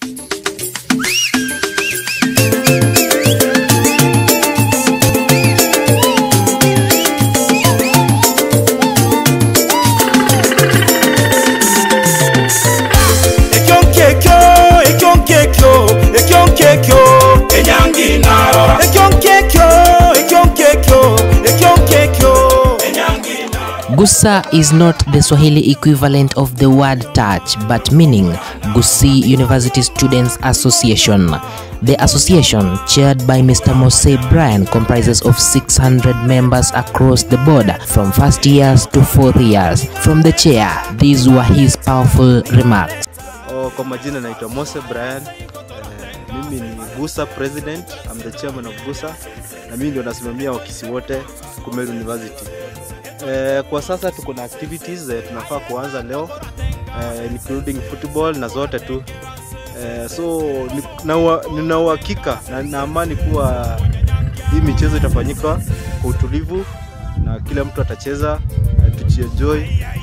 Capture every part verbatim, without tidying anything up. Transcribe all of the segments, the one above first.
Gusa is not the Swahili equivalent of the word touch, but meaning Gusii University Students Association. The association, chaired by Mister Mose Brian, comprises of six hundred members across the board from first years to fourth years. From the chair, these were his powerful remarks. Oh, kwa majina naitwa Mose Brian. Uh, mimi ni Gusa president. I'm the chairman of Gusa. Na mimi ndio nasimamia wakisi wote Kumeru University. Uh, kwa sasa tuko na activities uh, tunafaa kuanza leo, uh, including football na zote tu. Uh, so nina uhakika na naamani kuwa hii michezo itafanyika kwa utulivu na kila mtu atacheza, uh, tujienjoy.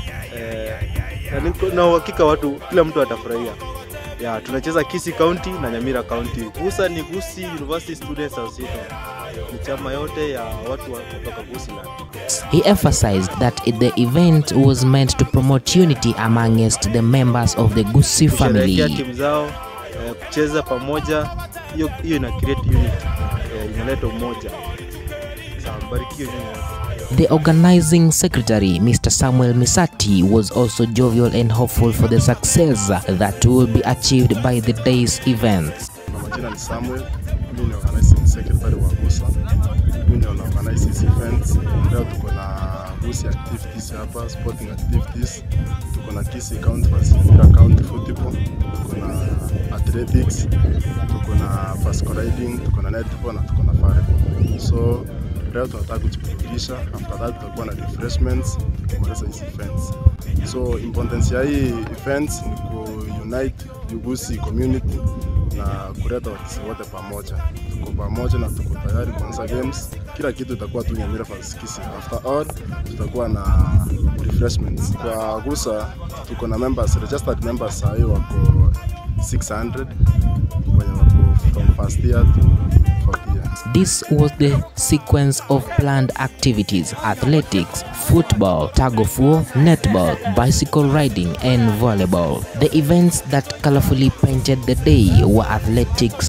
Uh, na uhakika watu kila mtu atafurahia. Yeah, tunacheza Kisii County na Nyamira County. Gusa ni Gusii University Students Association. Ni chama yote ya watu kutoka Gusii. He emphasized that the event was meant to promote unity amongst the members of the Gusii family. Timu zao kucheza pamoja, hiyo hiyo ina create unity, inaleta umoja. Barikiwe nyinyi. The organizing secretary, Mister Samuel Misati, was also jovial and hopeful for the success that will be achieved by the day's events. Majina ni Samuel, mimi ni organizing secretary wa Gusa. Mimi ndio organize these events. Leo tuko na Gusii activities hapa, sporting activities. Tuko na Kisii County versus Nyamira County football. Tuko na athletics, tuko na fast riding, tuko na netball na tuko na volleyball. So leo tunataka kujiburudisha, after that tutakuwa na refreshments tukimaliza hizi events. So importance ya hii events ni ku unite Gusii community na kuleta watu wote pamoja. Tuko pamoja na tuko tayari kuanza games. Kila kitu itakuwa tu Nyamira versus Kisii. After all tutakuwa na refreshments. Kwa Gusa tuko na members, registered members sahi wako six hundred wenye wako from first year to fourth year. This was the sequence of planned activities: athletics, football, tug of war, netball, bicycle riding, and volleyball. The events that colorfully painted the day were athletics,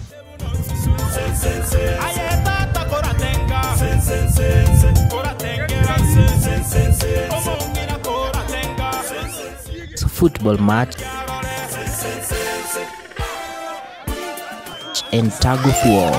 football match, and tug of war.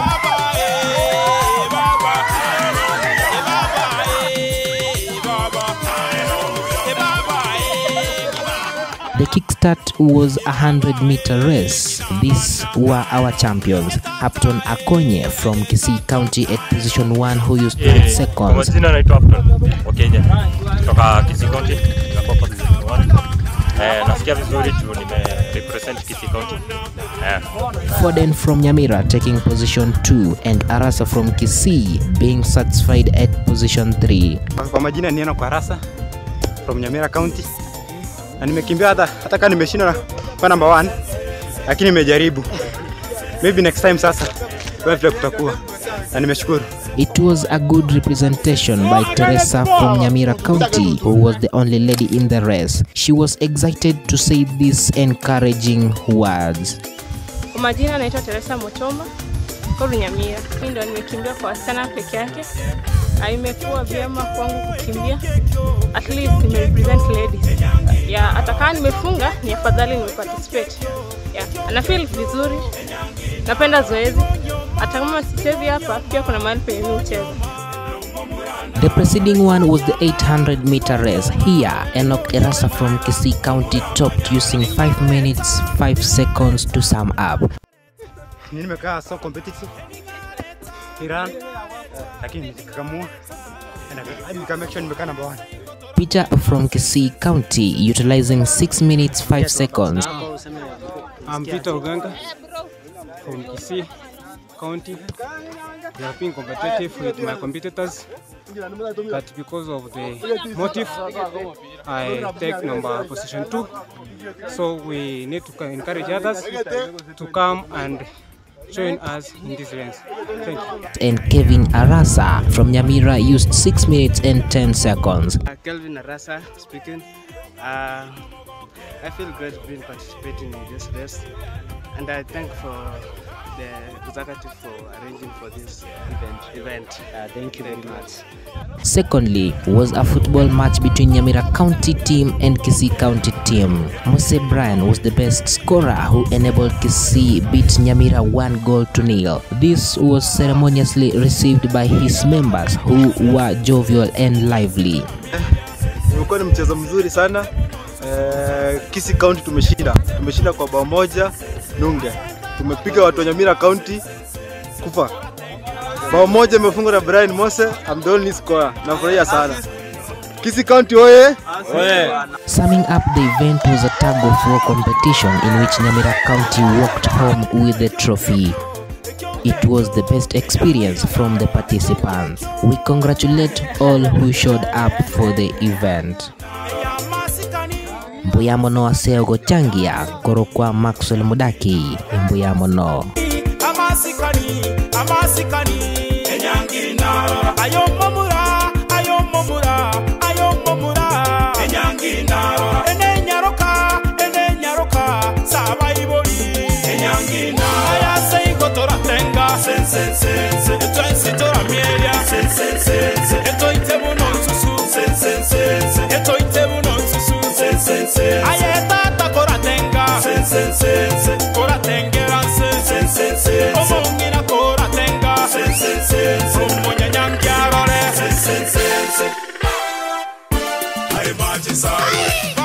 The kickstart was a hundred meter race. These were our champions. Hapton Akonye from Kisii County at position one, who used nine seconds. Majina naitwa Hapton Okenye kutoka Kisii County na position one. Eh, nasikia vizuri juu nime represent Kisii County. Eh. Foden from Nyamira taking position two, and Arasa from Kisii being satisfied at position three. Kwa majina ni Enoch Arasa from Nyamira County. Na nimekimbia hata hata kama nimeshinda kwa number one, lakini nimejaribu. Maybe next time sasa wewe tutakuwa. Na nimeshukuru. It was a good representation by Teresa from Nyamira County, who was the only lady in the race. She was excited to say these encouraging words. Kwa majina naitwa Teresa Mochoma kwa Nyamira. Mimi ndo nimekimbia kwa wasichana peke yake. Imekuwa vyema kwangu kukimbia. At least nime represent ladies. Yeah, hata kama nimefunga ni afadhali nimeparticipate. Yeah, na feel vizuri. Napenda zoezi. Hata kama sichezi hapa pia kuna mahali penye mimi hucheza. The preceding one was the eight hundred meter race. Here, Enoch Erasa from Kisii County topped using five minutes five seconds to sum up. Nimekaa so competitive. Iran, lakini nikakamua. Na nikamake nimekaa number one. Peter from Kisii County utilizing six minutes five seconds. I'm Peter Uganga from Kisii County. We have been competitive with my competitors. but because of the motive, I take number position two. So we need to encourage others to come and join us in this race. Thank you. And Kevin Arasa from Nyamira used six minutes and ten seconds. Uh, Kelvin Arasa speaking. Uh, I feel great being participating in this race, and I thank for the executive for arranging for this event. event. Uh, thank you very much. Secondly was a football match between Nyamira County team and Kisii County team. Mose Brian was the best scorer who enabled Kisii beat Nyamira one goal to nil. This was ceremoniously received by his members who were jovial and lively. Ulikuwa ni mchezo mzuri sana. Eh, Kisii County tumeshinda. Tumeshinda kwa bao moja nunge. Tumepiga watu wa Nyamira County kufa. Bao moja imefungwa na Brian Mose, I'm the only scorer. Nafurahia sana. Kisii County oye! Oye! Summing up the event was a tug of war competition in which Nyamira County walked home with the trophy. It was the best experience from the participants. We congratulate all who showed up for the event. Mbuyamono Aseogo Changia, Korokwa Maxwell Mudaki, Mbuyamono. Amasikani, amasikani, enyangina, ayo momura, ayo momura, ayo momura, enyangina, ene nyaroka, ene nyaroka, saba ibori, enyangina, aya seigo tora tenga, sen sen sen sen, eto ensitora mielia, sen sen sen sen, eto itemu no susu, sen sen sen sen, eto itemu no susu, sen sen sen, aya tata kora tenga, sen sen sen sen, kora tengera sen sen sen sen, omo ngina kora tenga, sen sen sen sen, omo nyanyangiarore, sen sen sen sen, ay machi sa.